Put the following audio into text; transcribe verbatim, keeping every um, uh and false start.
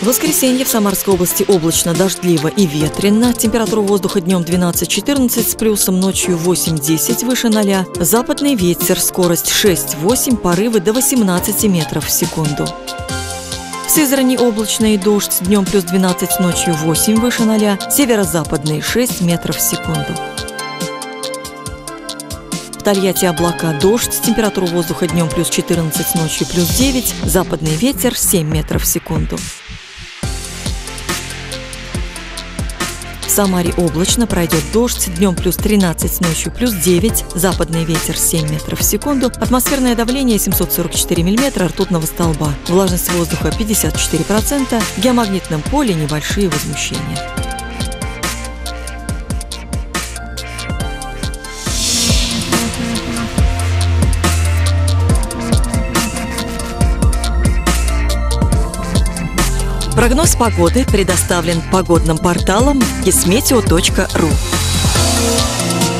воскресенье в Самарской области облачно, дождливо и ветрено. Температура воздуха днем двенадцать-четырнадцать с плюсом, ночью восемь-десять выше ноля. Западный ветер, скорость шесть-восемь, порывы до восемнадцати метров в секунду. В Сызрани облачно и дождь, днем плюс двенадцать, ночью восемь выше ноля. Северо-западный шесть метров в секунду. В Тольятти облака, дождь, температура воздуха днем плюс четырнадцать, ночью плюс девять, западный ветер семь метров в секунду. В Самаре облачно, пройдет дождь, днем плюс тринадцать, ночью плюс девять, западный ветер семь метров в секунду, атмосферное давление семьсот сорок четыре миллиметра ртутного столба, влажность воздуха пятьдесят четыре процента, в геомагнитном поле небольшие возмущения. Прогноз погоды предоставлен погодным порталом кисметео точка ру.